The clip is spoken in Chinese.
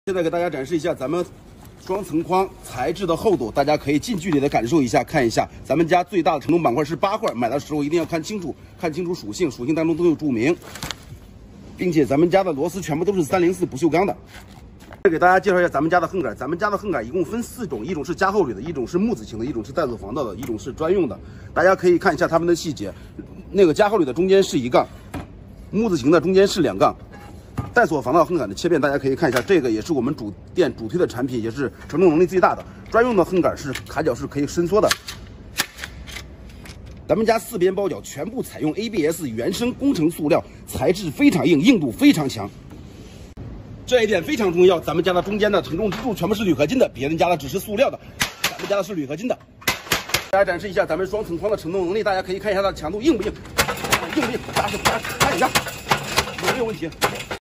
现在给大家展示一下咱们双层框材质的厚度，大家可以近距离的感受一下，看一下。咱们家最大的承重板块是8块，买的时候一定要看清楚属性，属性当中都有注明，并且咱们家的螺丝全部都是304不锈钢的。再给大家介绍一下咱们家的横杆，咱们家的横杆一共分4种，一种是加厚铝的，一种是木子型的，一种是带锁防盗的，一种是专用的。大家可以看一下它们的细节，那个加厚铝的中间是1杠，木子型的中间是2杠。带锁防盗横杆的切片，大家可以看一下，这个也是我们主店主推的产品，也是承重能力最大的。专用的横杆是卡脚是可以伸缩的。咱们家4边包角全部采用 ABS 原生工程塑料，材质非常硬，硬度非常强。这一点非常重要，咱们家的中间的承重支柱全部是铝合金的，别人家的只是塑料的，咱们家的是铝合金的。大家展示一下咱们双层框的承重能力，大家可以看一下它的强度硬不硬，硬不硬，扎实不扎实，看一下，有没有问题？